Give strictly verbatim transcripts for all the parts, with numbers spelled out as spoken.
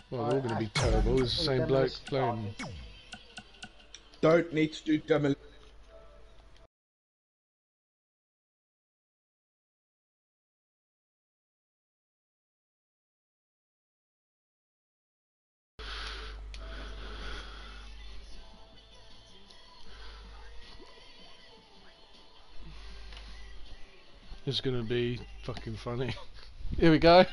Well, they're all going to be terrible. It's the same bloke playing. Don't need to do demolition. It's going to be fucking funny. Here we go.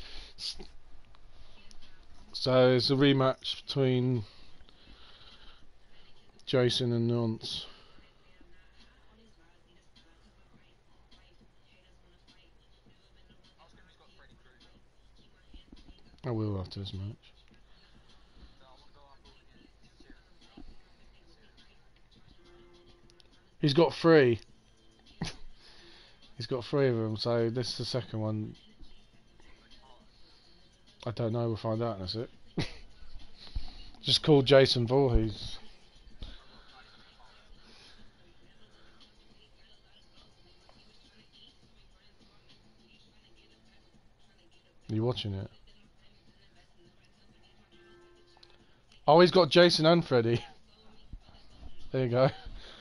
So it's a rematch between Jason and Nance. I will after this match. He's got three. He's got three of them, so this is the second one. I don't know, we'll find out, that's it. Just call Jason Voorhees. Are you watching it? Oh, he's got Jason and Freddy. There you go.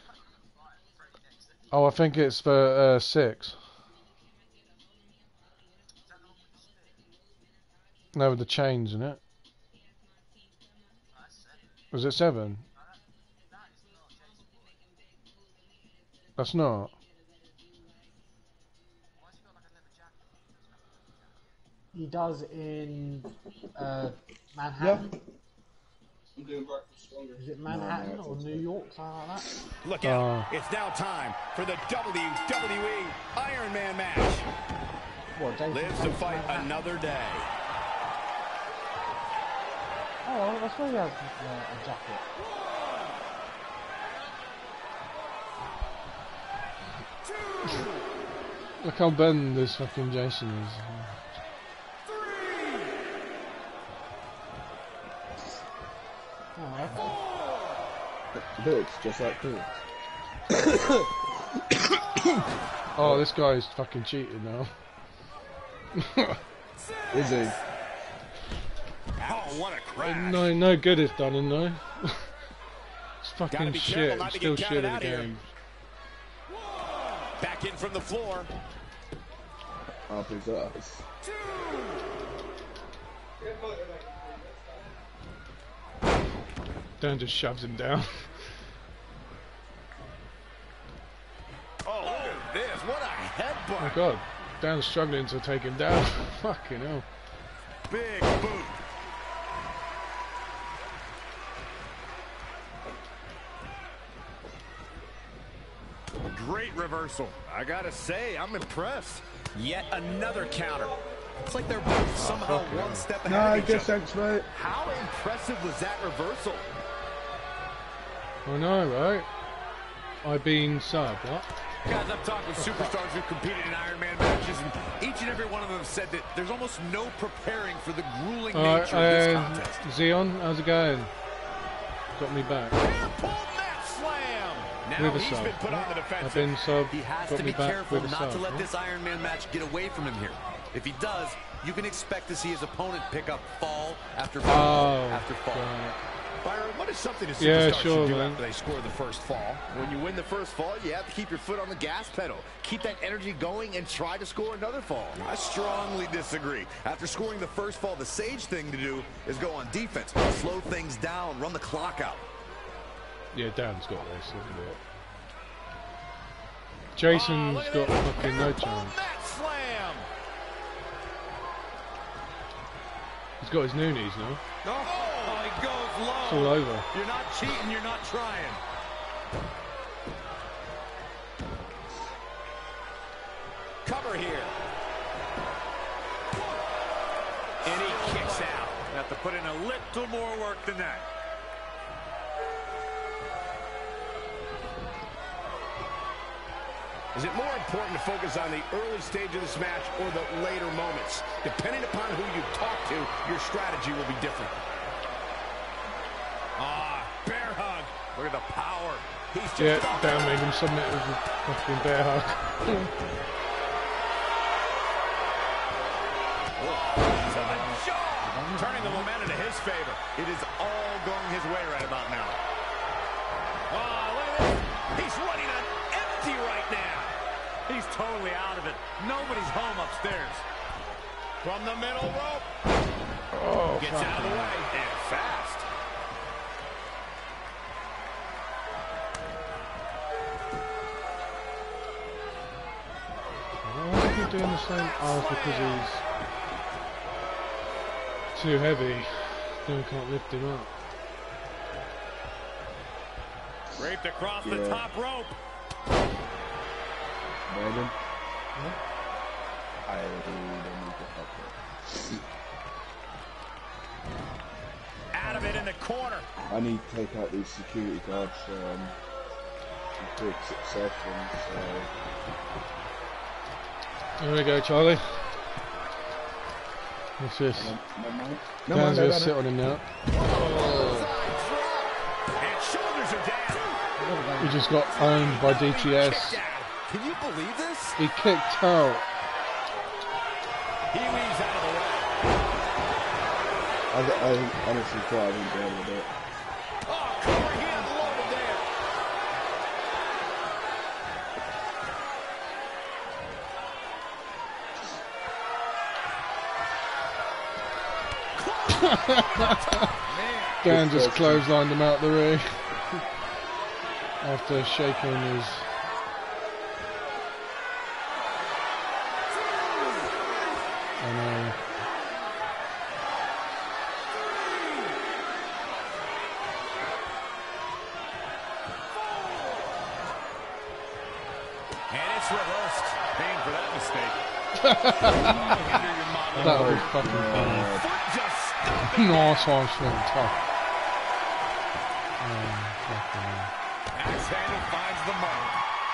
Oh, I think it's for uh, six. No, with the chains in it. Was it seven? That's not. He does in uh, Manhattan. Yeah. I'm doing breakfast stronger. Is it Manhattan no, or New York, something like that? Look out, uh, it's now time for the W W E Iron Man match. What, Jason Lives to fight Manhattan? Another day. Oh, that's why he has uh, a jacket. Look how bent this fucking Jason is. It looks just like this. Oh, this guy's fucking cheating now. Is he? Oh, what a crash. No, no good it's done him though. It's fucking shit. It's still shit in the game. Back in from the floor. Up his ass. Dan just shoves him down. Oh, look at this. What a headbutt. Oh my god. Dan's struggling to take him down. Fucking hell. Big boot. Great reversal. I gotta say, I'm impressed. Yet another counter. It's like they're both somehow oh, one step ahead No, I of each guess other. thanks, mate. How impressive was that reversal? I know, right? I've been sub, what? Guys, I've talked with superstars who've competed in Iron Man matches, and each and every one of them have said that there's almost no preparing for the grueling All nature right, of this uh, contest. Xeon, how's it going? Got me back. Airport mat slam. Now With a he's sub. been put on the defensive. I've been sub. He has got to me be back careful with a not sub, to let huh? this Iron Man match get away from him here. If he does, you can expect to see his opponent pick up fall after fall Oh, after fall. right. Byron, what is something a superstar Yeah, sure, should do man. after they score the first fall? When you win the first fall, you have to keep your foot on the gas pedal. Keep that energy going and try to score another fall. I strongly disagree. After scoring the first fall, the sage thing to do is go on defense. Slow things down, run the clock out. Yeah, Dan's got this, look at it. Jason's oh, got that. fucking no chance. Mat slam. He's got his noonies now. Oh, he goes low. It's all over. You're not cheating, you're not trying. Cover here. And he kicks out. You have to put in a little more work than that. Is it more important to focus on the early stage of this match or the later moments? Depending upon who you talk to, your strategy will be different. Ah, bear hug. Look at the power. He's just Yeah, about Dan made him submit with a fucking bear hug. to the jaw. turning the momentum to his favor. It is all going his way right about now. Oh, look at this. He's running on empty right now. He's totally out of it. Nobody's home upstairs. From the middle rope. Oh, Gets out of the way and fast. Why is he doing the same? Oh, because he's too heavy. Then can't lift him up. Raped across yeah. the top rope. Morgan? Huh? I really need to help her. Out of it in the corner. I need to take out these security guards um, in quick succession, so... There we go, Charlie. What's this? No, no, no. Dan's no, no, gonna no, sit no. on him now. And shoulders are down. He just got owned by D T S. Can you believe this? He kicked out. He weaves out of the way. I, I honestly thought I wouldn't be able to do it. Oh, cover, he unloaded there. Dan just clotheslined him out the ring after shaking his. I know. And it's reversed. Paying for that mistake. That was fucking funny. Foot just stopping. Nice one, Sean. Tough. Oh, fucking hell. Axe handle finds the mark.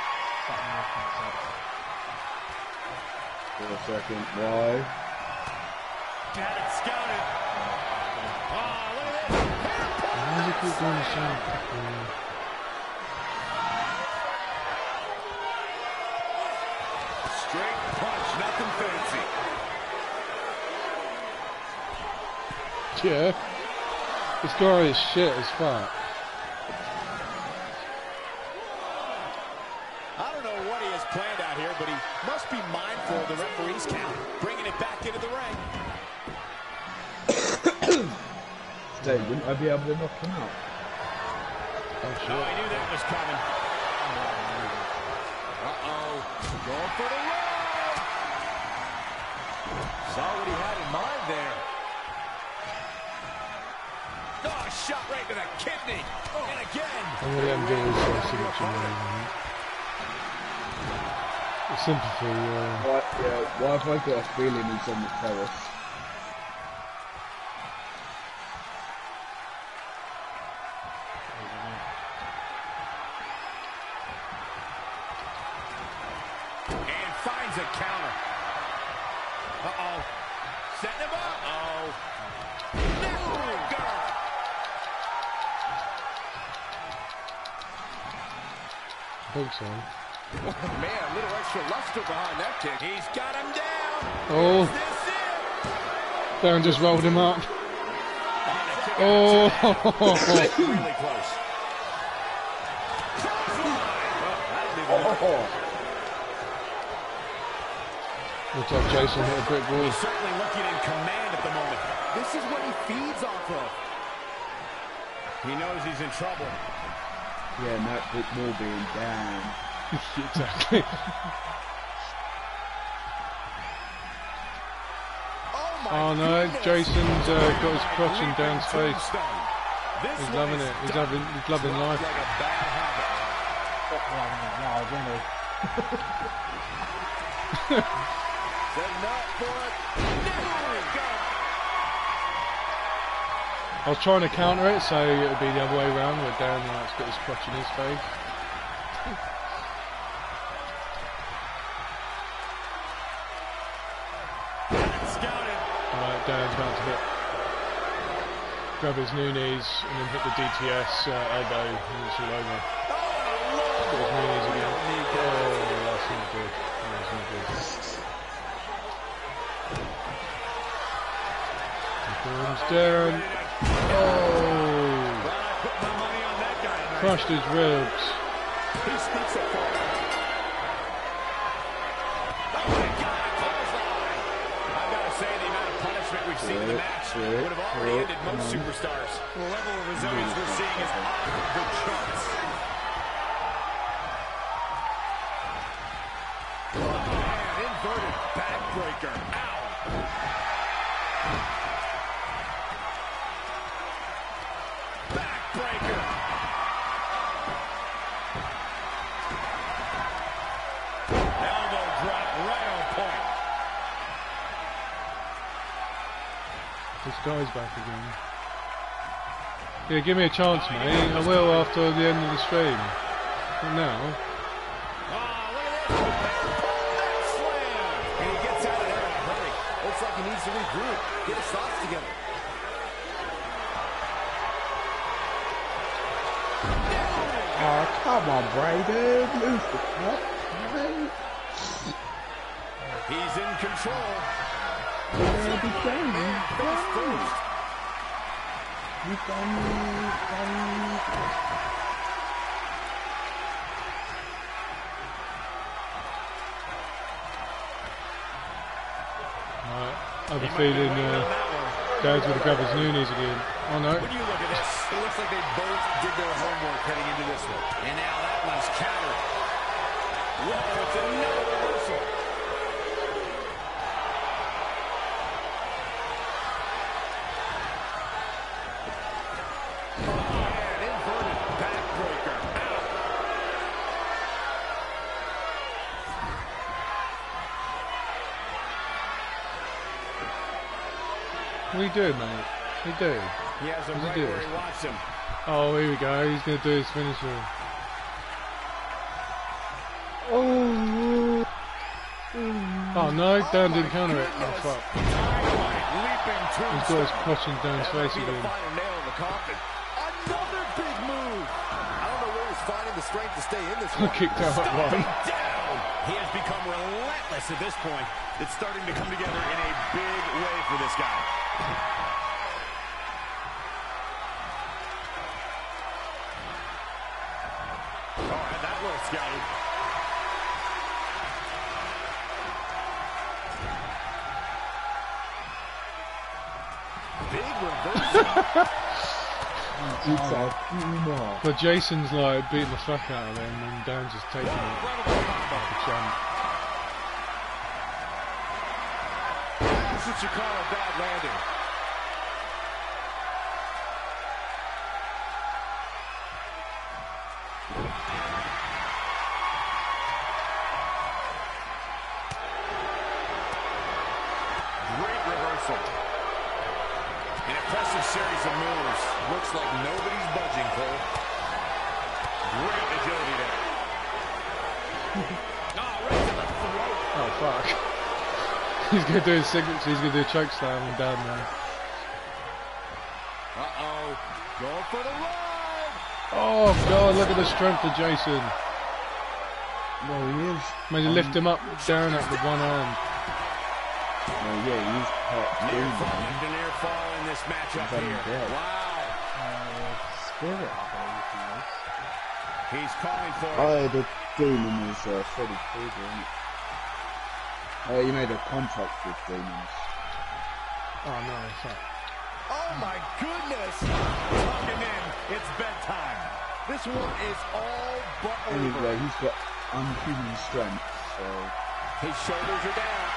For a second, why? Had it scouted. Oh, look at this. Why does he keep doing the same fucking... Straight punch, nothing fancy. Yeah. This guy is shit as fuck. I don't know what he has planned out here, but he must be mindful of the referee's count, bringing it back into the ring. Dave, wouldn't I be able to knock him out? Oh, shit. Oh, he knew that was coming. Uh-oh. Going for the rope. Saw what he had in mind there. Oh, shot right to the kidney. Oh, and again. I'm gonna let him do his uh, signature move. The sympathy, uh... Why, yeah, why have I got a feeling he's on the terrace? And finds a counter. Uh-oh. Setting him up. Uh-oh. Neckbreaker. I think so. Man, a little extra luster behind that kick. He's got him down. Oh. Is this it? Dan just rolled him up. Oh. Really close. Oh, Looks like Jason hit a brick wall. He's certainly looking in command at the moment. This is what he feeds off of. He knows he's in trouble. yeah, and that brick wall being down. Exactly. Oh, my Oh no, goodness. Jason's uh, got his crotch in Dan's face. This He's one loving is it. He's done. having, he's loving life. Like a bad habit. No, isn't he? Setting up for it. There we go. I was trying to counter it so it would be the other way around where Dan like's got his crotch in his face. Scouted. Alright, Dan's about to hit. Grab his new knees and then hit the D T S uh, elbow and it's all over. Got his new knees again. Oh, that's not good. That's not good. down. Oh. Crushed his ribs. He sneaks up for it. Oh my God, clothesline. I've got to say, the amount of punishment we've seen in the match would have already ended most superstars. The level of resilience we're seeing is off the charts. Oh man, inverted backbreaker. Ow. Backbreaker. Elbow drop right on point. This guy's back again. Yeah, give me a chance, mate. I will after the end of the stream. But now. Oh, look at this. Back slam. And he gets out of there in a hurry. Looks like he needs to regroup. Get his thoughts together. Oh, come on, Brayden. Lose the cup. He's in control. Yeah, be done. Man, face first. You done, you done. Right, I have a feeling uh, Dad's going to grab his noonies again. Oh no. When you look at this, it looks like they both did their homework heading into this one. And now that one's countered. Whoa, it's another reversal. Oh, man, inverted backbreaker. Ow. What are you doing, mate? What are you doing? He has him What's right he where doing? he wants him. Oh, here we go. He's going to do his finisher. Oh. Oh no, Dan didn't counter it. Oh fuck. He's got his clutching down his face again. Final nail in the coffin. Another big move. I don't know where he's finding the strength to stay in this one. Kicked out at one. Down. He has become relentless at this point. It's starting to come together in a big way for this guy. All right, that little scouted. Big reversal. It's a Puma. But Jason's like beating the fuck out of him and Dan's just taking it like a champ. This is what you call a bad landing. Great reversal. An impressive series of moves. Looks like nobody's budging, Cole. Great agility there. Oh, right to the throat. Oh fuck. He's gonna do his signature, he's gonna do a choke slam and down now. Uh-oh. Going for the run. Oh god, look at the strength of Jason. No, he is. Maybe um, lift him up, down up with one arm. No, yeah, he's part Near two. fall, near fall in this matchup He's here. dead. Wow. Uh, Spirit, I believe he is. He's calling for it. Oh, the demon is uh, Freddy Krueger, isn't it? Uh, he made a contract with demons. Oh no, fuck. Oh my goodness! Tuck him in. It's bedtime. This one is all but over. Anyway, he's got unhuman strength, so... His shoulders are down.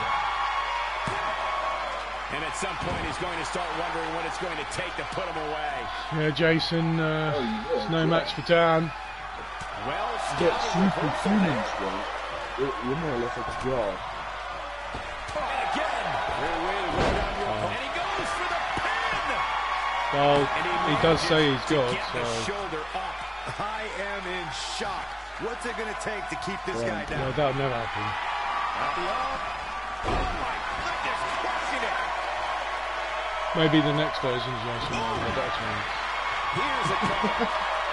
And at some point, he's going to start wondering what it's going to take to put him away. Yeah, Jason, uh, Oh, yeah, it's no yeah. match for Dan. Well, Get started superhuman reversal. strength. You're you're more or less like a god. And again. Great way to go down your opponent. And he goes for the pin. Well, And he does say he's to God, get the so... shoulder up. I am in shock. What's it going to take to keep this Yeah. guy down? No, that'll never happen. At the arm. Oh my goodness, crushing it. Maybe the next version's Jason will have a better chance. Here's a cover.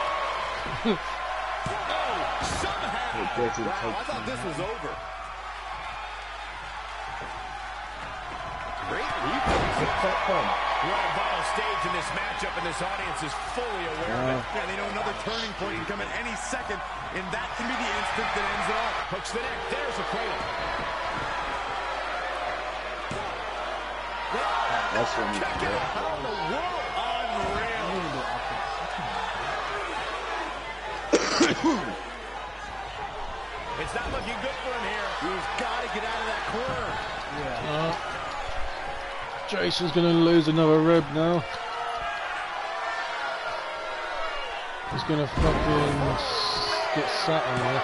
Oh, somehow. It doesn't Wow, take I thought this was over. Great replay. What's that from? We're at a vital stage in this matchup, and this audience is fully aware uh. of it. Yeah, they know another turning point can come at any second, and that can be the instant that ends it all. Hooks the neck. There's a cradle. That's what he's Check it out. How in the world? Unreal. It's not looking good for him here. He's got to get out of that corner. Yeah. Uh, Jason's going to lose another rib now. He's going to fucking get sat on there.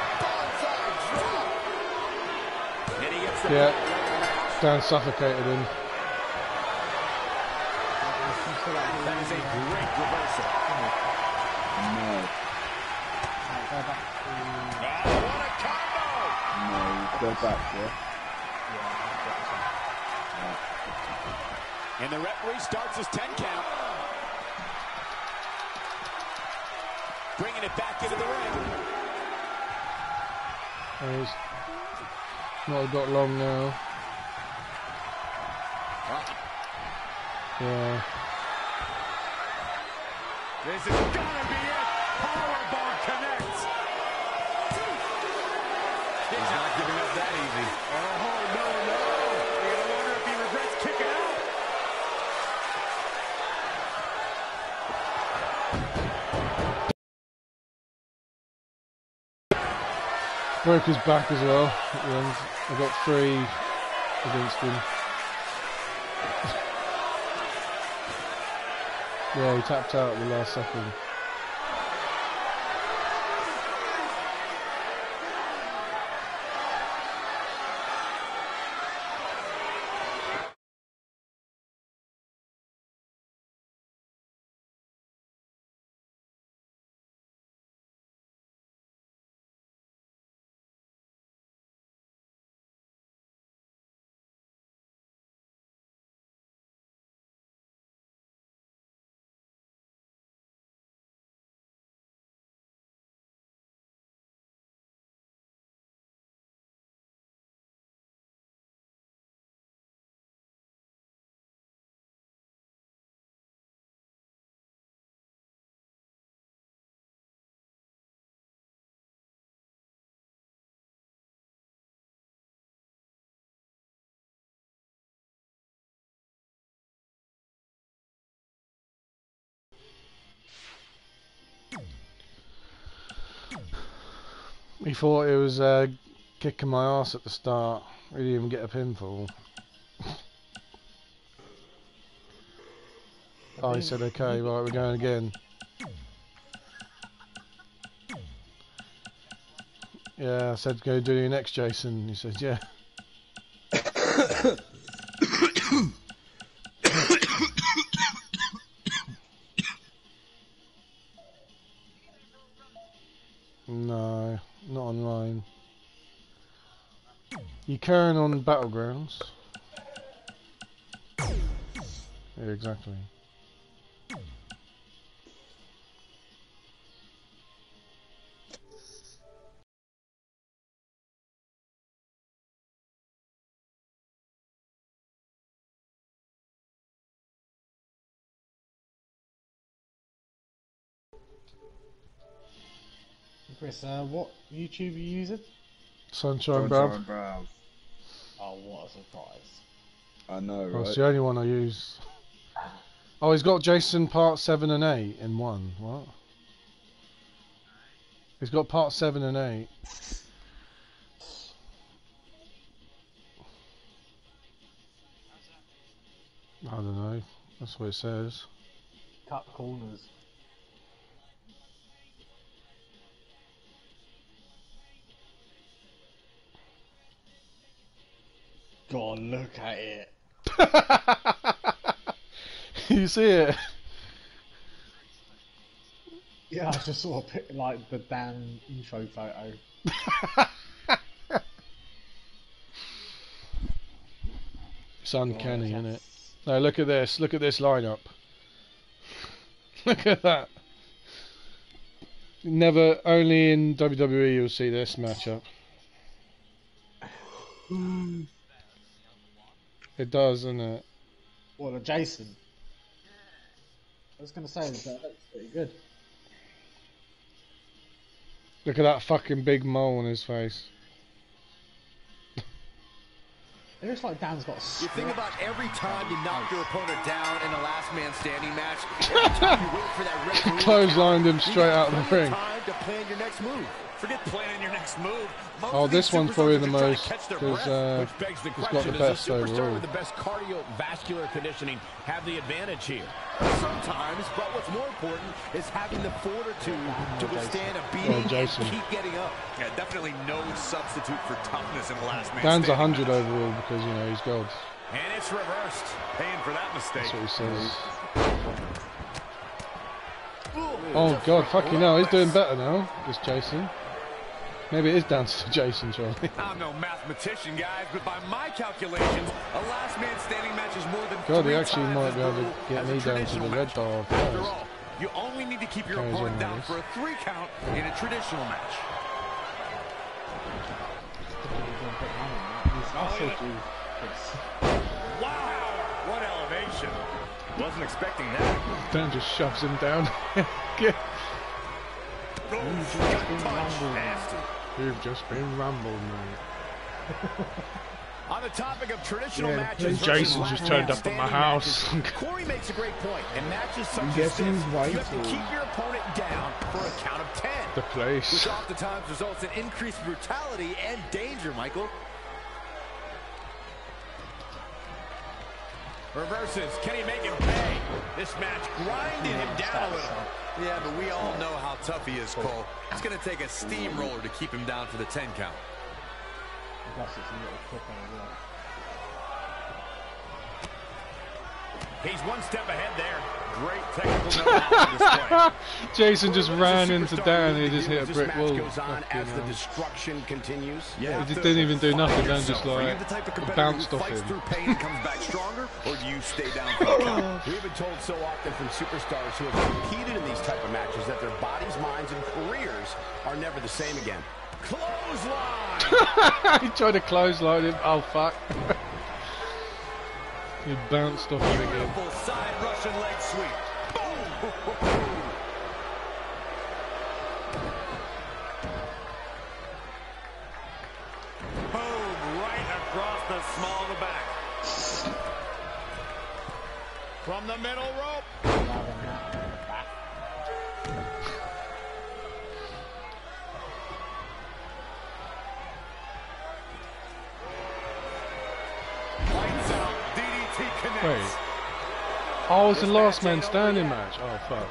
Yeah, Dan suffocated him. That is a great reversal. No. Go back to... Oh, what a combo! No, go back, yeah? And the referee starts his ten count. Bringing it back into the ring. Oh, he's not got long now. Yeah. This is gonna be it. Powerbomb connects. He's not giving up that easy. Oh, no, no. You're gonna wonder if he regrets kicking out. Broke his back as well at the end. I got three against him. Yeah, he tapped out at the last second. He thought it was uh, kicking my ass at the start. He didn't even get a pinfall. Oh, he said, okay, right, we're going again. Yeah, I said, go do your next, Jason. He said, yeah. No, not online. You can on Battlegrounds. Yeah, exactly. Chris, uh, what YouTube are you using? Sunshine, Sunshine bruv. Brows. Oh, what a surprise. I know, Well, right? it's the only one I use. Oh, he's got Jason part seven and eight in one. What? He's got part seven and eight. I don't know. That's what it says. Cut corners. God, look at it. You see it? Yeah, I just saw a pic, like the damn intro photo. It's uncanny, Oh, isn't it? No, look at this. Look at this lineup. Look at that. Never, only in W W E you'll see this matchup. It does, doesn't it? What, a Jason? I was going to say that looks pretty good. Look at that fucking big mole on his face. It looks like Dan's got a You think about every time you knock your opponent down in a last man standing match, every time you wait for that referee Clotheslined him straight out of the ring. time to plan your next move. Forget planning your next move. Most Oh, of this these one's probably superstars the are trying to most, catch their because breath. uh, Which begs the he's got question, the does best the superstar overall. with the best cardiovascular conditioning have the advantage here? Sometimes, but what's more important is having the fortitude to withstand a Oh, beating Jason. and keep getting up. Yeah, definitely no substitute for toughness in the last man Dan's standing one hundred match. overall because, you know, he's gold. And it's reversed. Paying for that mistake. That's what he says. Oh god, fucking hell, he's doing better now, this Jason. Maybe it is down to Jason, Charlie. I'm no mathematician, guys, but by my calculations, a last man standing match is more than God, he three actually times might as be able to brutal get as me a down to the traditional red match. bar After first. all, you only need to keep your Carries opponent on down this. for a three count in a traditional match. Wow, what elevation. Wasn't expecting that. Dan just shoves him down. Get- Oh, gut punch. Nasty. You've just been rumbled, mate. On the topic of traditional Yeah, matches, Jason versus just last turned man up at my standing house. matches, Corey makes a great point. In matches such I'm as guessing this, he's right, you have to or- keep your opponent down for a count of ten. The place. Which oftentimes results in increased brutality and danger, Michael. Reverses. Can he make him pay? This match grinding him down a little. Yeah, but we all know how tough he is, Cole. It's going to take a steamroller to keep him down for the ten count. Plus it's a little quick on the block. He's one step ahead there. Great technical know-how on display. Jason just What does ran a into superstar Dan and need he to just do hit a as this brick match wall. goes on Fucking as the hell. destruction continues? Yeah, He just didn't even do nothing, Dan just Are you like the type of competitor bounced who off fights him. through pain and comes back stronger, or do you stay down for the count? We've been told so often from superstars who have competed in these type of matches that their bodies, minds, and careers are never the same again. Clothesline! He tried to clothesline him. Oh fuck. He bounced off him again. Beautiful side Russian leg sweep. Boom! Boom! Right across the small of the back. From the middle rope. Lights out. D D T connects. Wait. Oh, it's the last man standing match. Oh fuck.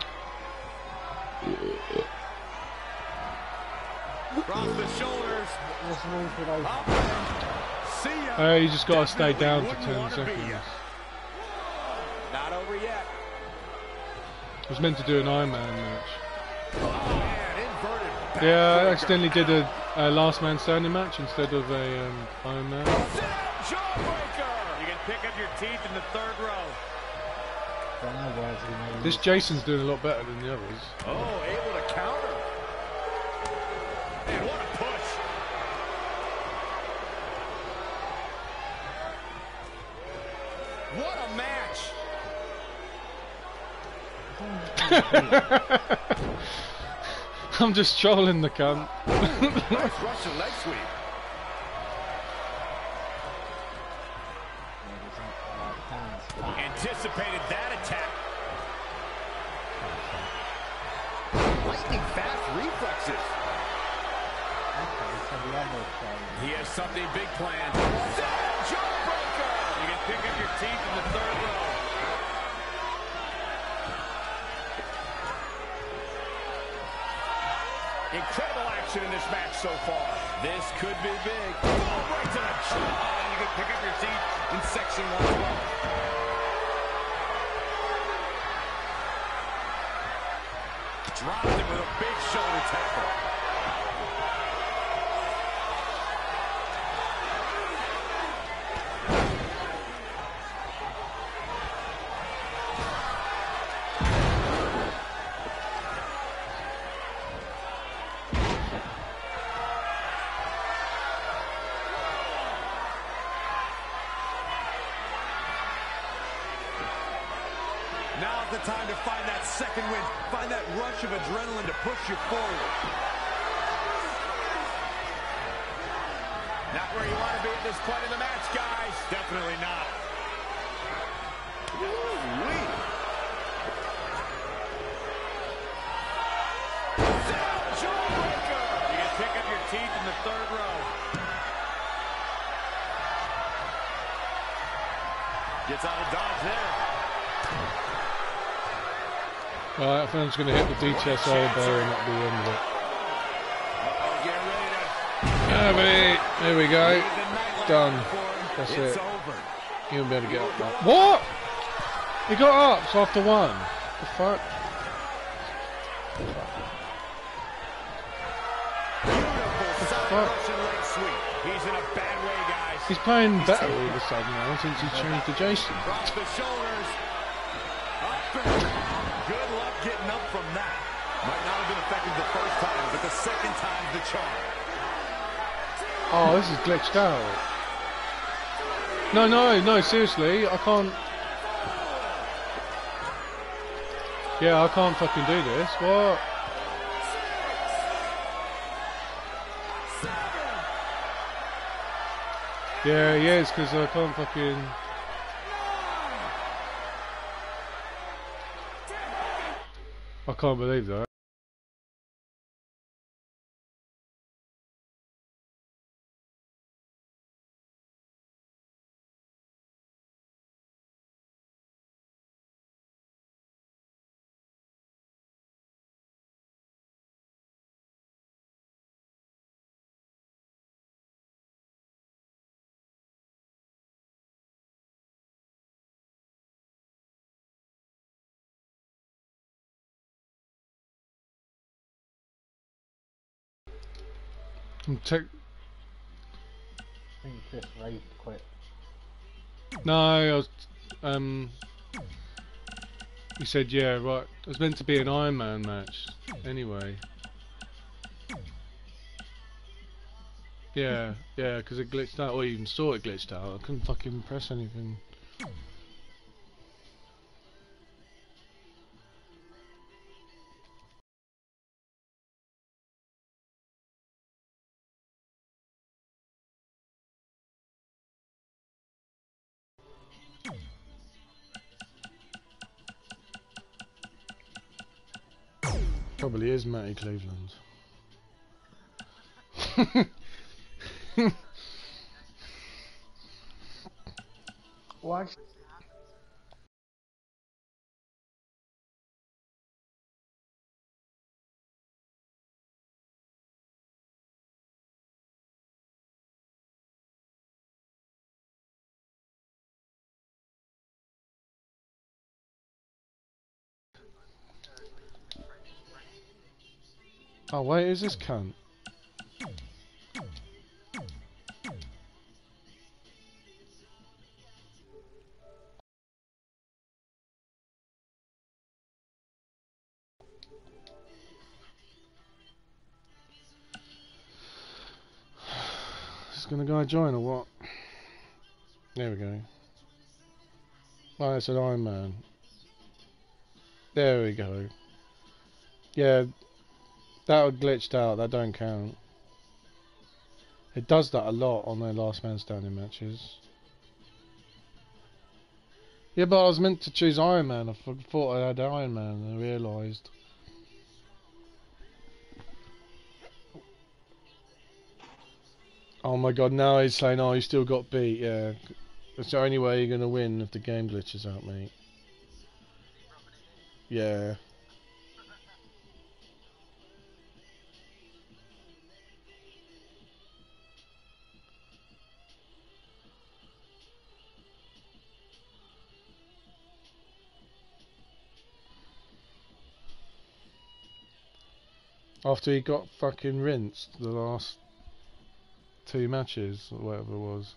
Across the shoulders. What's the rule for those? Up and see ya. Hey, you just gotta stay Definitely down for wouldn't ten wanna be seconds. ya. Not over yet. I was meant to do an Iron Man match. Oh, man, inverted back Yeah, I breaker. accidentally did a, a last man standing match instead of a um, Iron Man. Jawbreaker! You can pick up your teeth in the third row. Don't know words he knows. This Jason's doing a lot better than the others. Oh, able to counter. Man, what a push. What a match. I'm just trolling the cunt. Nice Russian leg sweep. Anticipated that attack. Lightning fast reflexes. He has something big planned. Jawbreaker. You can pick up your teeth in the third row. Incredible action in this match so far. This could be big. Oh, right to the jaw. You can pick up your teeth in section one as well. Dropped him with a big shoulder tackle. Now Now's the time to find that second win. Find that rush of adrenaline to push you forward. Not where you want to be at this point in the match, guys. Definitely not. Ooh-wee. Jawbreaker. You can pick up your teeth in the third row. Gets out of dodge there. Alright, I think I'm just going to hit the D T S elbow and that'll be the end of it. Uh-oh, get ready to... Ah, mate. There we go. Done. That's it's it. over. You won't be able to get up now. What? He got up after one. The fuck? Fuck. He's in a bad way, guys. He's playing better all of a sudden now since he changed to Jason. Drops the shoulders. Up and... Good luck getting up from that. Might not have been effective the first time, but the second time's the charm. Oh, this is glitched out. No, no, no, seriously, I can't... Yeah, I can't fucking do this. What? Yeah, yeah, it's because I can't fucking... I can't believe that. I'm tech... I think Chris Ray quit. No, I was, um, he said, yeah, right, it was meant to be an Iron Man match, anyway. Yeah, yeah, because it glitched out, or you even saw it glitched out, I couldn't fucking press anything. Probably is Matty Cleveland. Why? Oh wait, is this cunt? Is gonna go join or what? There we go. Oh, it's an Iron Man. There we go. Yeah, that would glitched out, that don't count. It does that a lot on their last man standing matches. Yeah, but I was meant to choose Iron Man. I thought I had Iron Man and I realised. Oh my god, now he's saying, oh, you still got beat, yeah. That's the only way you're going to win if the game glitches out, mate. Yeah. After he got fucking rinsed the last two matches, or whatever it was.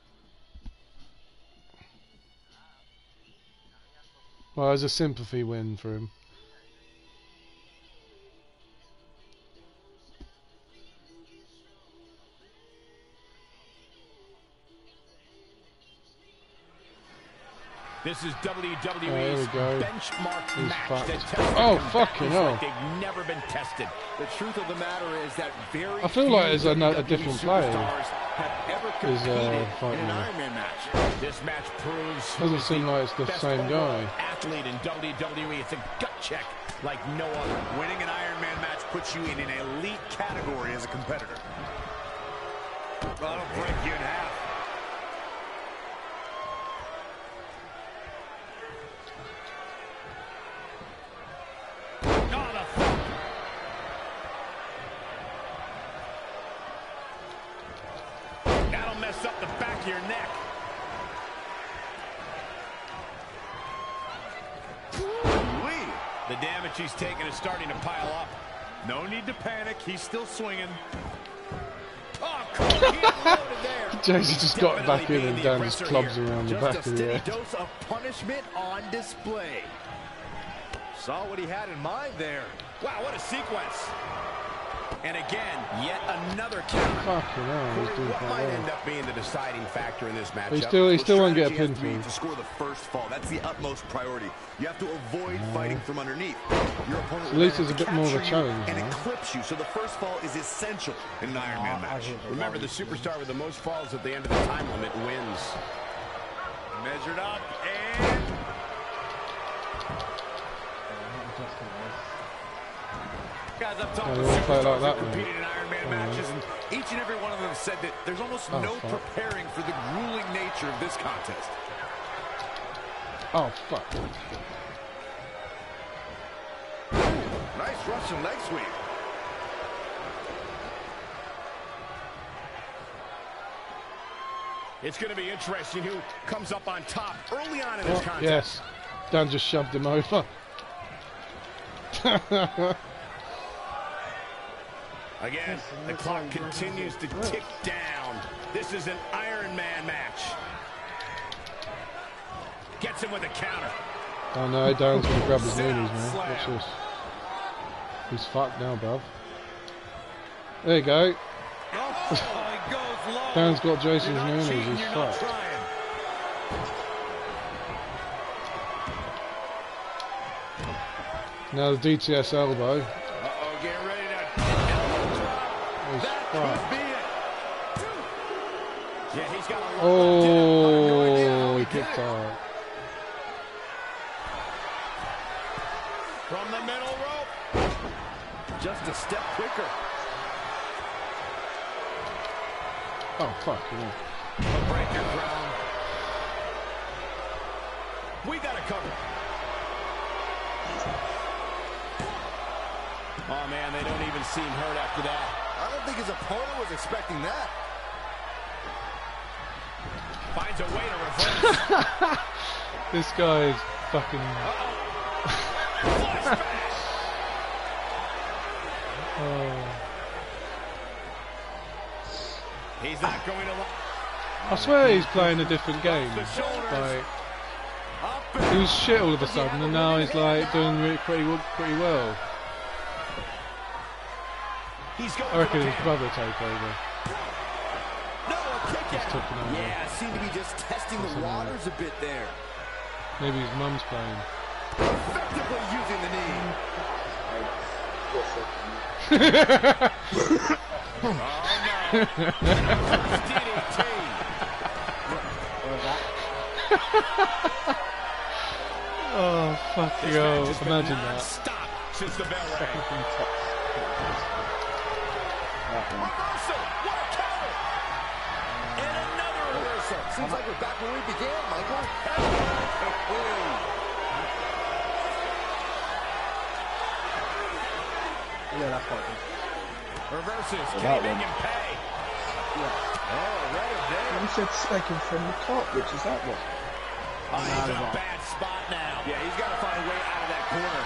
Well, it was a sympathy win for him. This is W W Oh, here we E's go. benchmark He's match fucked. that tests Oh, their fucking combatants hell. like they've never been tested. The truth of the matter is that very I feel like there's a, few a W W E different player superstars have ever is, uh, competed in fighting an there. Iron Man match. This match proves who Doesn't is seem like it's the best same overall guy. athlete in W W E. It's a gut check like no other. Winning an Iron Man match puts you in an elite category as a competitor. That'll break you in half. Oh, the thump. That'll mess up the back of your neck. Lee. The damage he's taken is starting to pile up. No need to panic. He's still swinging. Oh, Cole, he unloaded there. Jason just got back in Definitely and being down the his aggressor clubs here. around the Just back a of the steady head. dose of punishment on display. Saw what he had in mind there. Wow, what a sequence. And again, yet another counter. Fucking hell, he's doing What quite might well. end up being the deciding factor in this matchup? He still, he Well, still won't get a strategy has to be pinfall. to score the first fall. That's the utmost priority. You have to avoid fighting from underneath. Your opponent At will least then it's a have to bit more of a capture you challenge, and huh? eclipse you. So the first fall is essential in an Iron Man match. Remember, the superstar with the most falls at the end of the time limit wins. Measured up and Guys, I've Yeah, talked they to all play superstars like who that, competed man. in Iron Man Oh, matches, and each and every one of them said that there's almost Oh, no fuck. preparing for the grueling nature of this contest. Oh, fuck. nice Russian leg sweep. It's going to be interesting who comes up on top early on in this Oh, contest. yes. Dan just shoved him over. Again, the clock continues to tick down. This is an Iron Man match. Gets him with a counter. Oh no, Darren's gonna grab his Sit-out knees, man. slam. Watch this. He's fucked now, bruv. There you go. Oh, he goes low. Darren's got Jason's You're not knees, cheating, he's you're not fucked. trying. Now the D T S elbow. Uh-oh, get ready to elbow drop. He's That fucked. could be it. Yeah, he's got a lot Oh, he left in him. kicked out. From the middle rope. Just a step quicker. Oh, fuck, yeah. A breaker ground. We got it covered. Oh, man, they don't even seem hurt after that. I don't think his opponent was expecting that. Finds a way to reverse. This guy is fucking... Flashback. Oh. He's not going to... I swear he's playing a different game. The shoulders. Like, Up he and was shit all of a sudden, and now he's like doing really pretty, w- pretty well. he's going I reckon for the his pin. brother take over. No, a kick He's out. taking over. Yeah, seemed to be just testing the waters a bit there. Maybe his mum's playing. Effectively using the knee. Oh, no. D D T. Oh, fuck This you. match has been Imagine that. non-stop since the bell rang. Reversal. What a counter. And another reversal. Seems like we're back where we began, Michael. Yeah, that's quite good. Reverses. Well, Can that he make one. him pay? Oh, right there. You said second from the top, which is that one? Oh, he's in a bad spot now. Yeah, he's got to find a way out of that corner.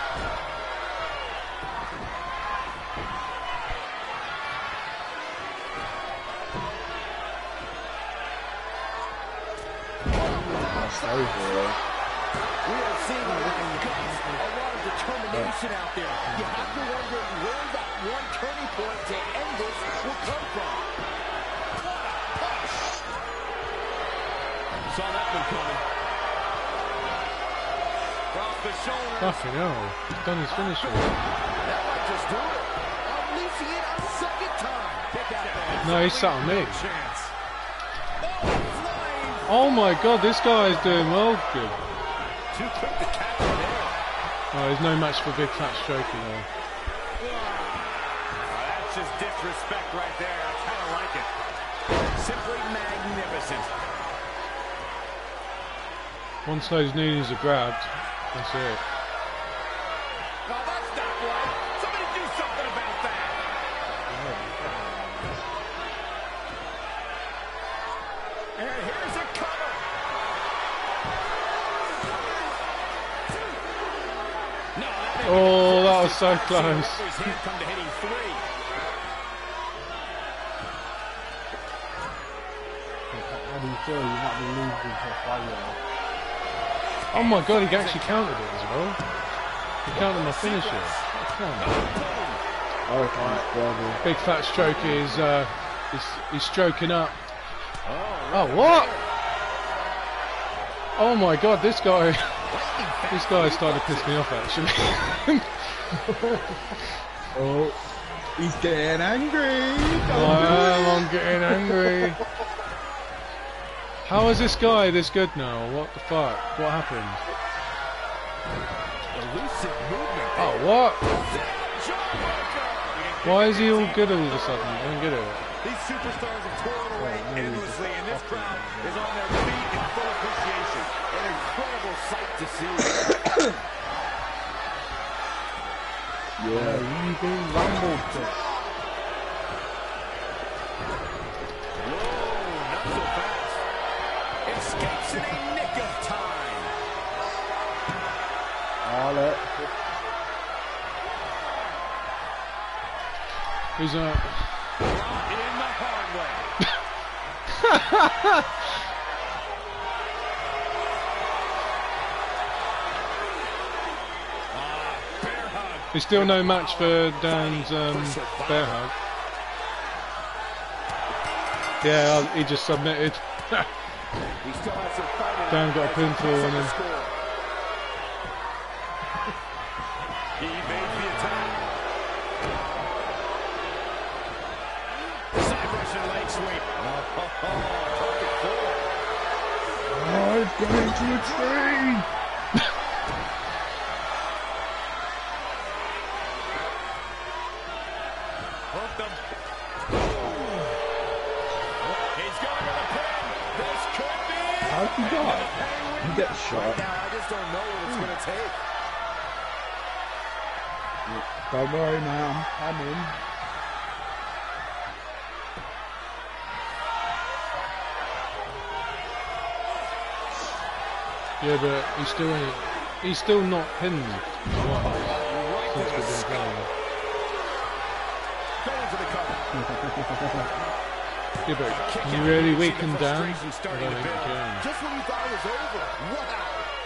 That's over. We are seeing a lot of guts, a lot of determination out there. You have to wonder where that one turning point to end this will come from. Saw that one coming. the shoulders. Fucking hell. He's done his finisher. That might just do it. Unleashing it a second time. Kick out there. No, he's sat on me. Chance. Oh my god, this guy is doing well. Good. Too quick to catch him there. Oh, there's no match for Big Fat Strokey though. Oh, that's just disrespect right there. I kind of like it. Simply magnificent. Once those knees are grabbed, that's it. No, that's not right. Somebody do something about that. And here's a cover. No, that Oh, that was so close. His hand come to hitting three. How do you feel? You might be losing to a five-year-old. Oh my god, he actually counted it as well. He counted my finisher. Come on. Oh, thanks, brother. Big Fat Strokey is, uh, is, he's stroking up. Oh, what? Oh my god, this guy, this guy is starting to piss me off actually. Oh, he's getting angry. I am, I'm getting angry. How is this guy this good now? What the fuck? What happened? Elusive movement. Oh, what? Why is he all good all of a sudden? I don't get it. These superstars have torn away endlessly, and this crowd is on their feet in full appreciation. An incredible sight to see. Yeah. You've been rumbled, Chris. Whoa, not so fast. Escapes in a nick of time. Oh, look. Who's uh? Brought in the hard way. Ah, bear hug. There's still no match for Dan's um, bear hug. Yeah, uh, he just submitted. He still has some fight in Dan him got a as he pinfall picks up on the him. score. He evades the attack. Side Russian leg sweep. Oh, perfect four. Oh, it's going into a tree. Hooked him. He's going to the pin. This could be it. How'd he die? He gets shot. Now, I just don't know what it's going to take. Don't worry, man. I'm coming. Yeah, but he's still ain't, he's still not pinned once since we've been playing. Going for the cover. Yeah, but can you really weaken down? I don't think you can. Just when you thought it was over. Wow.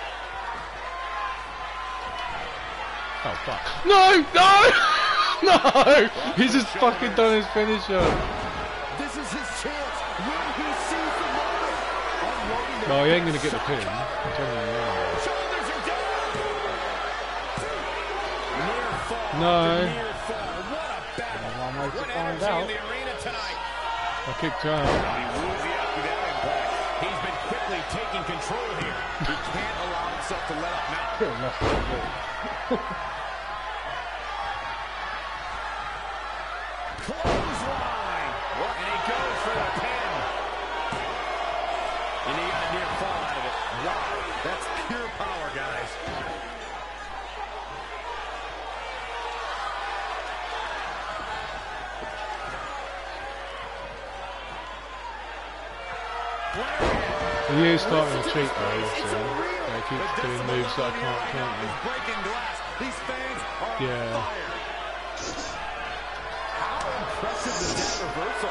Oh fuck! No, no, no! He's just fucking done his finisher. This is his chance. Will he seize the moment? Unloading the No, he ain't gonna get the pin. I'm telling you now. Shoulders are down. Near fall. No. Near fall. What a battle. One way to What find energy out. in the arena tonight. I kicked out. He woozy after that impact. He's been quickly taking control here. He can't allow himself to let up now. Good enough to do. Clothesline. And he goes for the pin. And he got a near fall out of it. Wow. That's pure power, guys. He is starting to cheat though, so he keeps doing moves that I can't count with. Breaking glass. These fans are on Yeah. fire. How impressive is that reversal?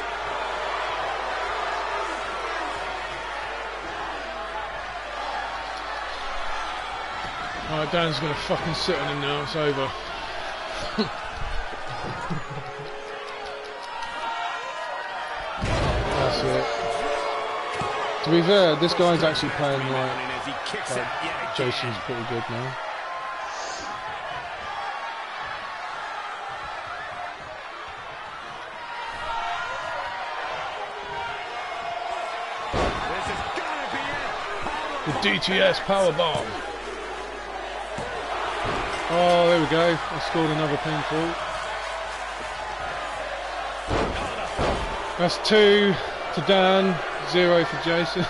Alright, Dan's gonna fucking sit on him now, it's over. That's it. To be fair, this guy's actually playing like, And as he kicks like out yet again. Jason's pretty good now. The D T S power bomb. Oh, there we go. I scored another pinfall. That's two to Dan, zero for Jason.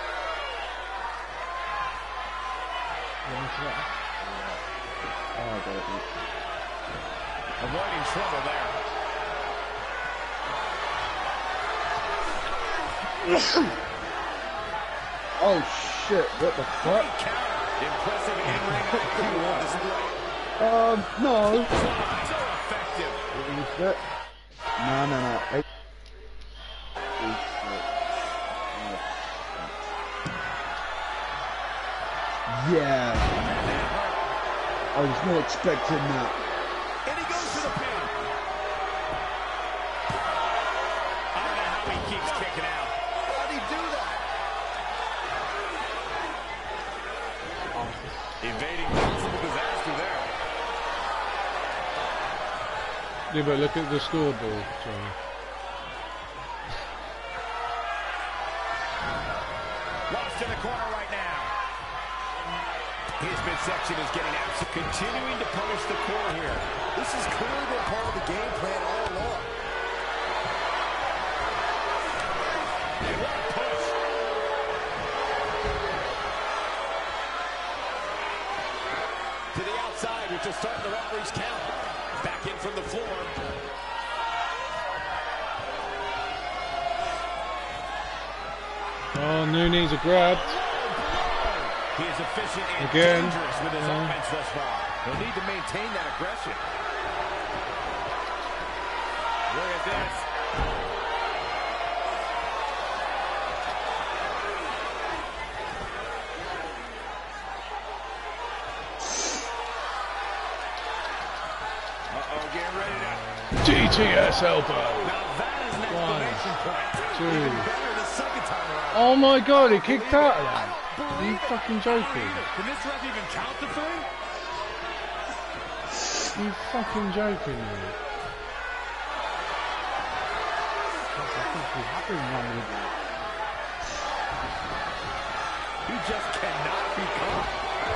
Avoiding trouble there. Oh shit, what the fuck? Impressive in-ring I Q on display. Um, no. So effective. What was that? No, no, no. Eight. Yeah. I was not expecting that. And he goes to the pin. I don't know how he keeps kicking out. How did he do that? Evading possible disaster there. Yeah, but look at the scoreboard, Johnny. Lost in the corner right now. His midsection is getting out, so continuing to punish the core here. This has clearly been part of the game plan all along. And what a push. To the outside, which will start the referee's count. Back in from the floor. Oh, new knees are grabbed. He is efficient and Again. dangerous with his Yeah. offense thus far. He'll need to maintain that aggression. Look at this. Uh-oh, getting ready to... D T S elbow. Now that is an exclamation point. Two. Even better the second time around. Oh my god, he kicked out of that. Are you fucking joking? Can this ref even count the three? You fucking joking me. He just cannot be caught.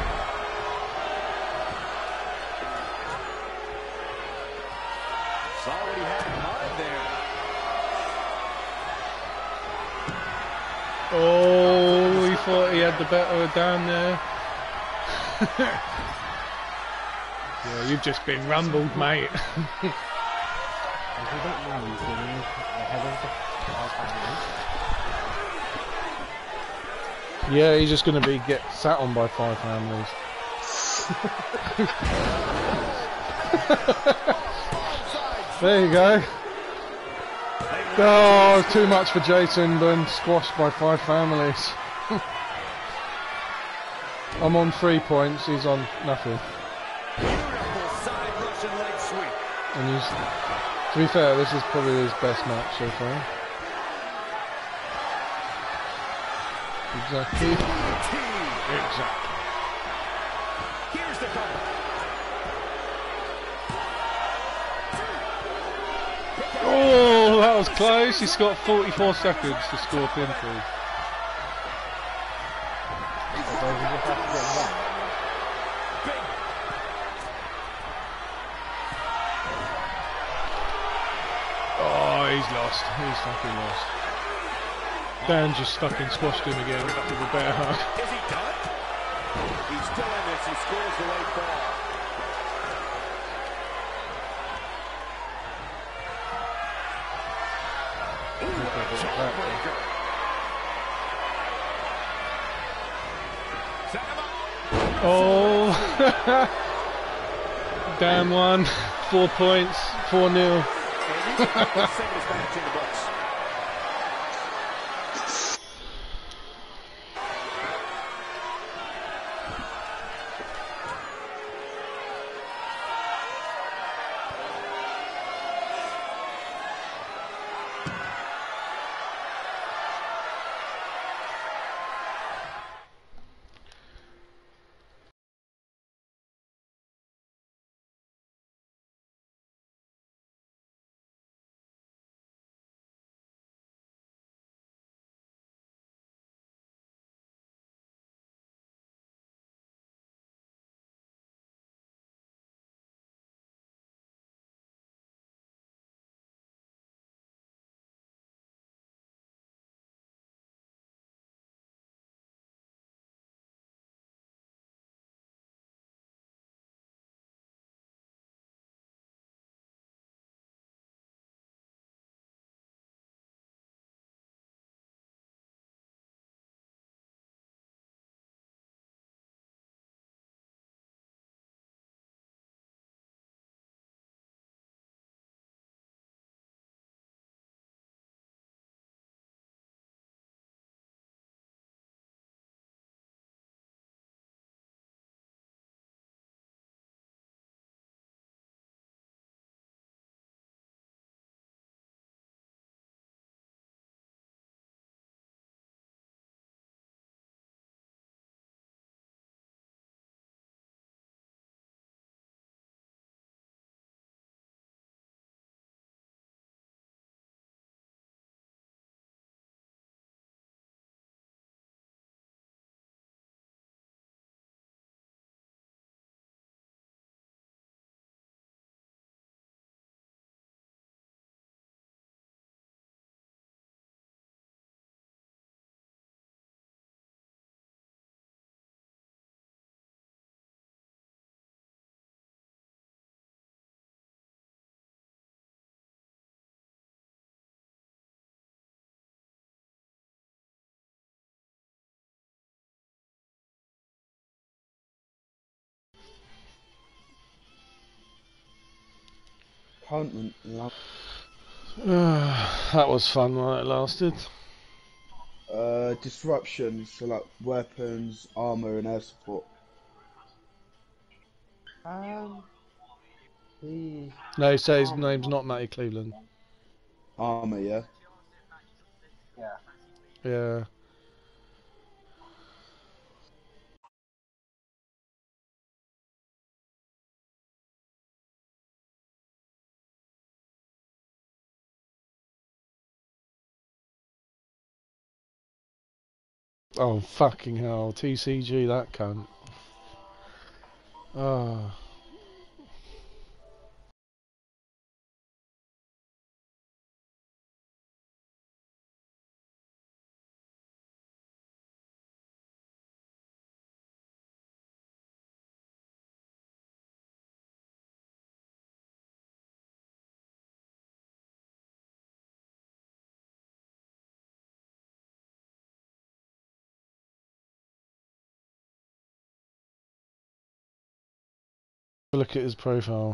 Saw what he had in mind there. Oh, he thought he had the better down there. Yeah, you've just been rumbled, mate. Yeah, he's just going to be get sat on by five families. There you go. Oh, too much for Jason, been squashed by five families. I'm on three points, he's on nothing. Beautiful side Russian leg sweep. And he's, to be fair, this is probably his best match so far. Exactly. Exactly. Here's the cover. Oh, that was close. He's got forty-four seconds to score pinfall. Oh, he's lost. He's fucking lost. Dan just fucking squashed him again with a bear hug. Is he done? He's still in this. He scores the late ball. Jawbreaker. Set him up. Oh, Dan won. Four points, four nil. And he's got the singles match in the books. Huntman. Love. That was fun while it lasted. Uh, disruption, so like weapons, armor, and air support. Um, the No, he says his armor name's one. not Matty Cleveland. Armor, yeah. Yeah. Yeah. Oh, fucking hell. T C G, that cunt. Oh. Look at his profile.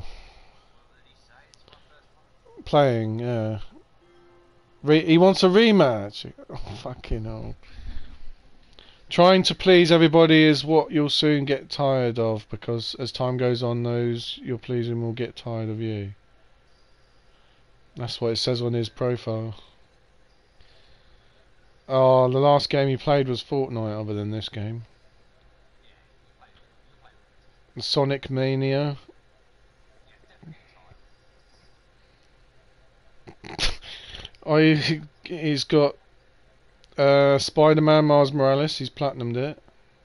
Playing, yeah. Re he wants a rematch. Oh, fucking hell. Trying to please everybody is what you'll soon get tired of, because as time goes on, those you're pleasing will get tired of you. That's what it says on his profile. Oh, the last game he played was Fortnite, other than this game. Sonic Mania. Oh, he, he's got uh, Spider-Man Miles Morales. He's platinumed it.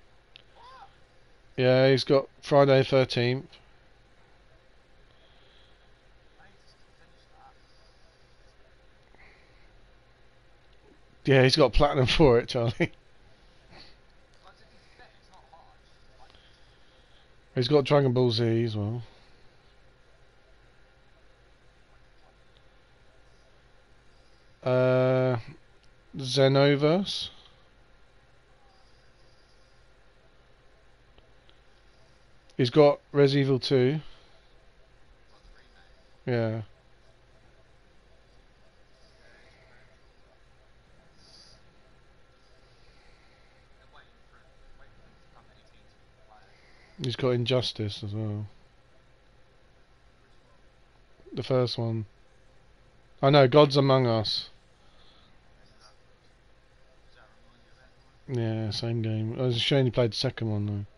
Yeah, he's got Friday thirteenth. Yeah, he's got platinum for it, Charlie. He's got Dragon Ball Z as well. Uh, Xenoverse. He's got Res Evil two. Yeah. He's got Injustice as well. The first one. I know, Gods Among Us. Yeah, same game. I was showing you played the second one though.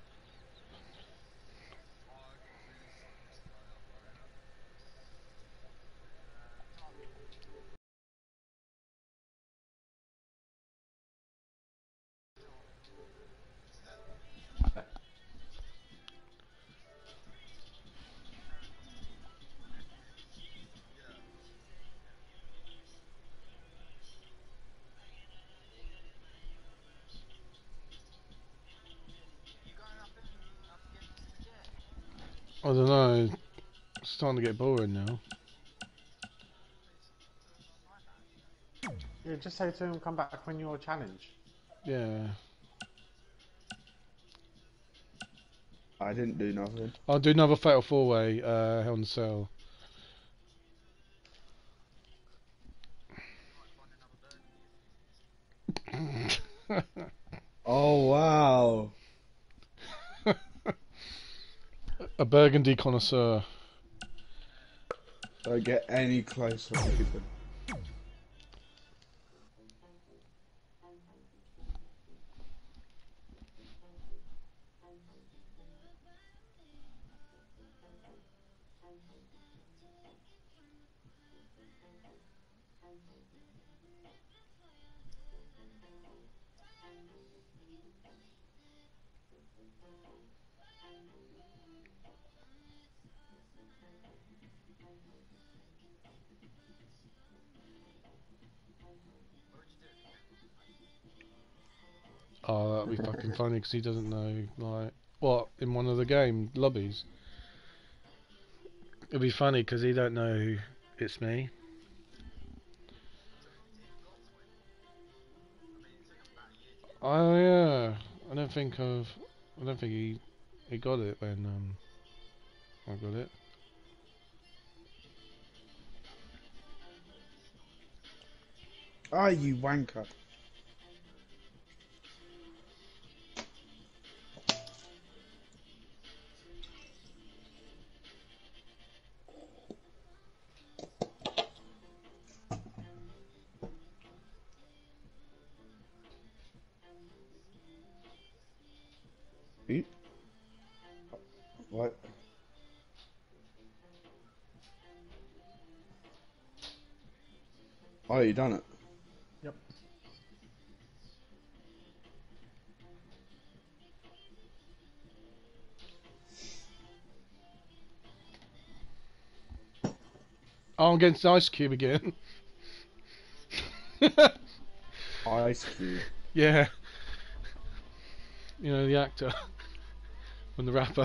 I don't know. It's starting to get boring now. Yeah, just say to him, come back when you're challenged. Yeah. I didn't do nothing. I'll do another Fatal four way, uh, Hell in a Cell. Oh wow! A Burgundy connoisseur. Don't get any closer. Even. Oh, that'd be fucking funny because he doesn't know, like, what, in one of the game lobbies. It'd be funny because he don't know it's me. Oh yeah, I don't think I've, I don't think he, he got it when um, I got it. Ah, you wanker. Eat. What? Oh, you done it? Yep. Oh, I'm against Ice Cube again. Ice Cube. Yeah. You know, the actor. And the rapper.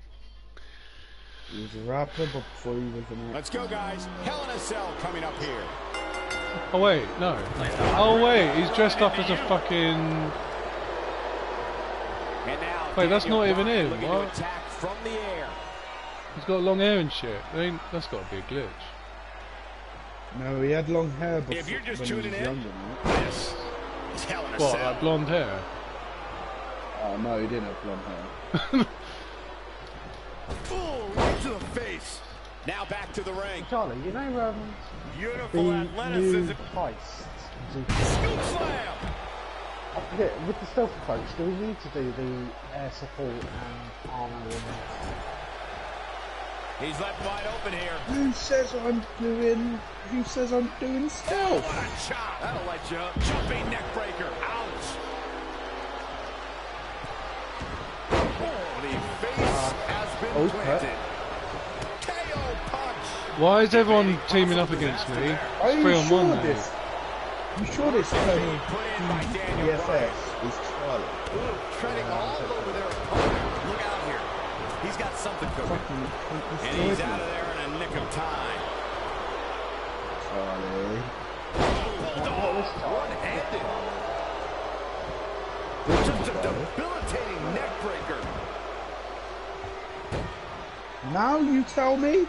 He was a rapper before he was an actor. Let's go, guys. Hell in a Cell coming up here. Oh wait, no. Oh wait, he's dressed up as a fucking... And now Wait, that's not even Bryan him, looking what? to attack from the air. He's got long hair and shit. I mean, that's got to be a glitch. No, he had long hair before If you're just when he tuning was in, younger, mate. this is Hell in a What, Cell. like blonde hair? Oh no, he didn't have blonde hair. Full right to the face. Now back to the ring. Charlie, you know um, Beautiful the athleticism. new heist. Scoop slam. I forget, with the stealth approach, do we need to do the air support and armor and... He's left wide open here. Who says I'm doing? Who says I'm doing Oh, stealth? what a chop. That'll light you up. Jumping neck breaker. Ouch. Oh, the face has been oh, planted. K O punch. Why is everyone teaming up against me? Are It's you three on sure one now. this? You sure this Tony Put in by Daniel B F Bryan. S is Charlie? Ooh, treading all over their opponent. Look out here. He's got something cooking. Fucking And he's destroyed out me. of there in a nick of time. Charlie. One-handed. Just a debilitating neck breaker. Now you tell me?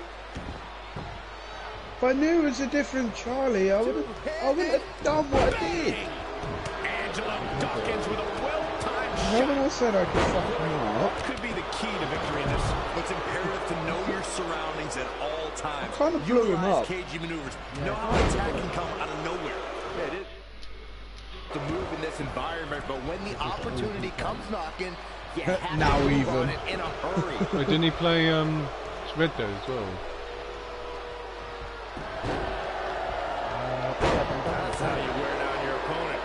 If I knew it was a different Charlie, I would have I would have done what I did. Angela Dawkins with a well-timed No shot. one else said I could fuck him up. Could be the key to victory in this. It's imperative to know your surroundings at all times. I kinda blew him Utilize up. cagey maneuvers. Know how an attack can come out of nowhere. Yeah, it is to move in this environment, but when the opportunity comes knocking, you have Now to move even. on it in a hurry. Wait, didn't he play um, Red Dead as well? That's how you wear down your opponent.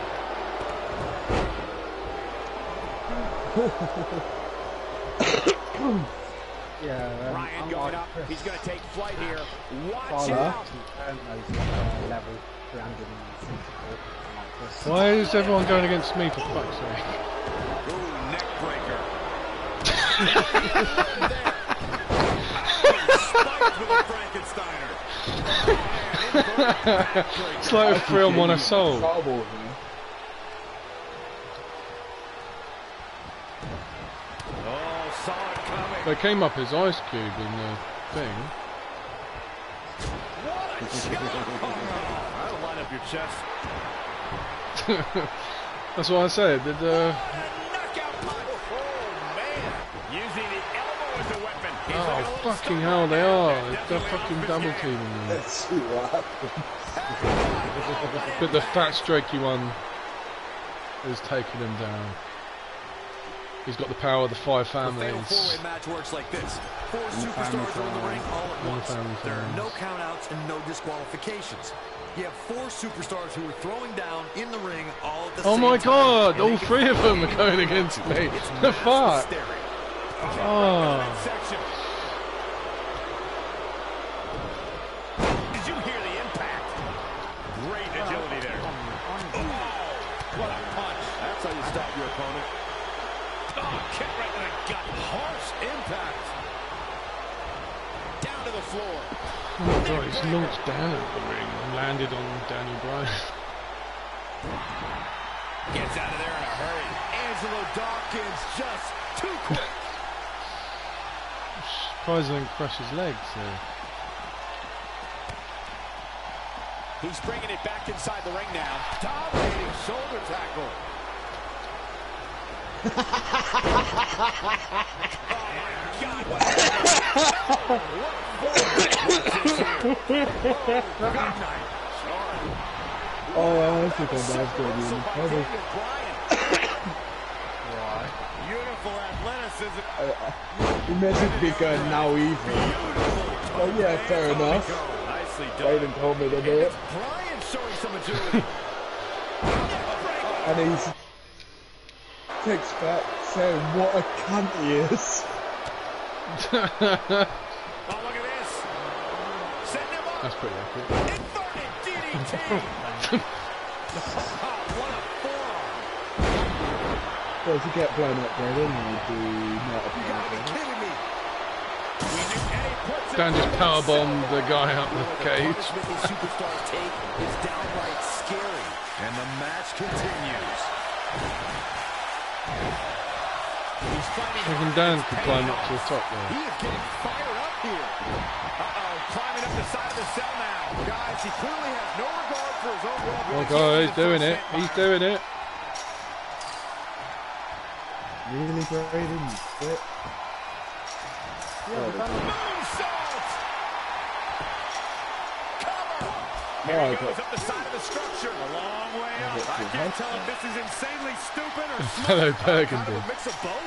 Yeah, um, Ryan I'm going like up. Chris He's going to take flight here. Watch Fowler, out. who earned those uh, level three hundred sixty-four. I'm like Chris. Why is everyone going against me for fuck's sake? Ooh, neck breaker. Spiked with a Frankensteiner. It's like a three on one assault. Trouble here. Oh, saw it coming. They came up as Ice Cube in the thing. What a shot. That'll line up your chest. That's what I said. Did, uh, What a knockout punch. Oh, man. Using the elbow as a weapon. He's looking a oh, little fucking stunned hell, right they now. are. Definitely They're off fucking his double game. teaming me. Let's see what happens. But the fat, strokey one is taking them down. He's got the power of the five The fatal families. four-way match works like this. Four superstars are in the ring all at One once. family There are no friends. countouts and no disqualifications. You have four superstars who are throwing down in the ring all at the Oh same my time. god, And all they can three of fight them are going against me. It's The mass fuck? hysteria. Oh. Section. Did you hear the impact? Great agility there. Oh, what a punch. That's how you stop your opponent. Oh, kick right to the gut. Harsh impact. Down to the floor. Oh my god, he's launched down the ring and landed on Daniel Bryan. Gets out of there in a hurry. Angelo Dawkins just too quick. Surprised he didn't crush his legs there. He's bringing it back inside the ring now. Dominating shoulder tackle. Oh my God! What Oh, that's a good match, baby. Beautiful athleticism. You messaged me going now evil. Oh yeah, fair enough. Nicely done. Raven told me to do it. Brian showing some agility. And he's takes back saying what a cunt he is. Oh, look at this. Setting him up. That's pretty epic. Inverted D D T. What a forearm. Well, if you get blown up there, then you do not You gotta be kidding me. Dan just powerbombed the guy up the cage. These superstars take is downright scary. And the match continues. He's fighting Even hard. Dan It's could paying climb up off. to the top there. He is getting fired up here. Uh-oh, climbing up the side of the cell now. Guys, he clearly has no regard for his own well-being. Oh God, he's doing it. He's doing it. really Braden, you quit. Yeah, we've done it. Moonsault! Cover! Oh, Here I he got- goes up the side of the structure. A long way up. Is it I too can't high? tell if this is insanely stupid or smart. Hello, Kind Burgundy. of a mix of both.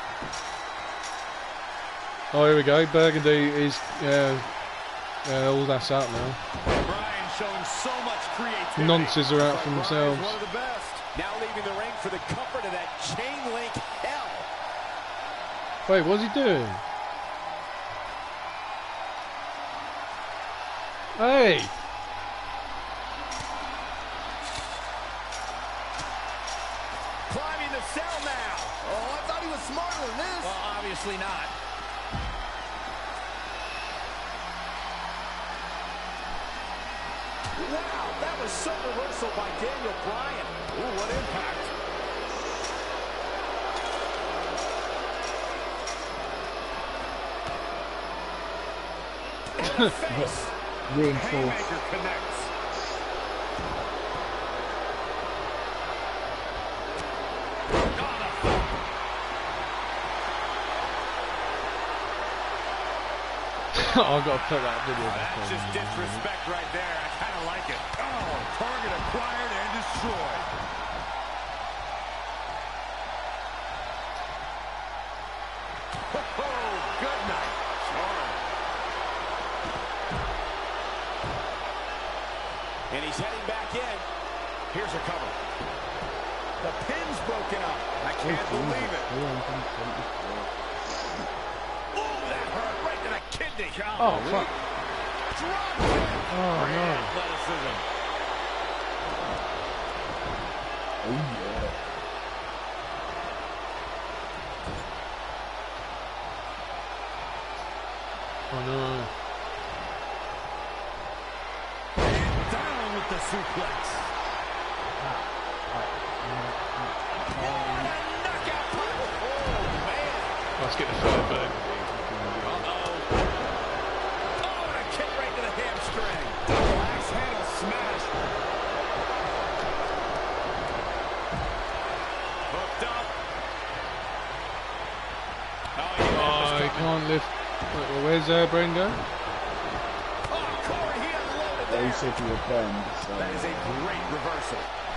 Oh, here we go. Burgundy is yeah, yeah, all that's out now. Brian showing so much creativity. Nonces are out for Brian's themselves. one of the best. Now leaving the ring for the comfort of that chain link hell. Wait, what's he doing? Hey! Climbing the cell now. Oh, I thought he was smarter than this. Well, obviously not. Wow, that was some reversal by Daniel Bryan. Ooh, what impact. In the face. Reinforced. Haymaker connects. Oh, I've got to put that video back That's on. just disrespect right there. I kind of like it. Oh, target acquired and destroyed. Oh, good night. Sure. And he's heading back in. Here's a cover. The pin's broken up. I can't believe it. Oh, that hurt right to the kidney. Oh, fuck. Drop kick. Oh, Great no. athleticism. Oh yeah. Oh, no. And down with the suplex. What a knockout punch. Oh, man. Let's get the third bird. Uh-oh. Oh, and a kick right to the hamstring. Double axe handle smash. Hooked up. Oh, he Oh, he can't lift. Wait, well, where's uh, Brain go? Oh, Corey, he unloaded They there. said you were banned, so... That is a great reversal.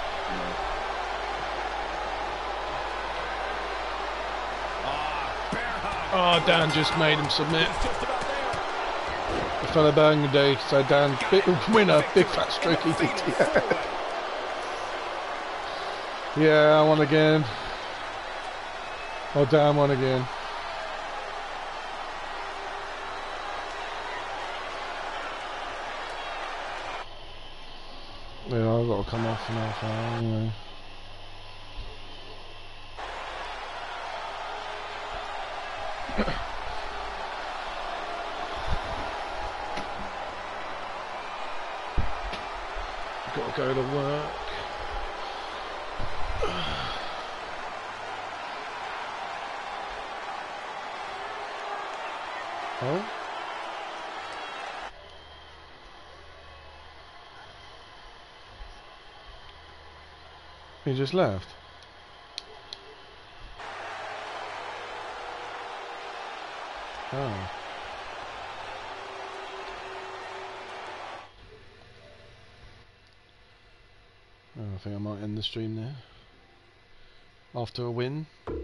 Ah, bear hug. Oh, Dan just made him submit. He's just about there. The fellow Burgundy, so Dan, big winner, big fat strokey D T S. Yeah, I won again. Oh, Dan won again. Yeah, I've got to come off now, so anyway. Got to go to work. Oh? He just left. Oh. Oh, I think I might end the stream there. After a win.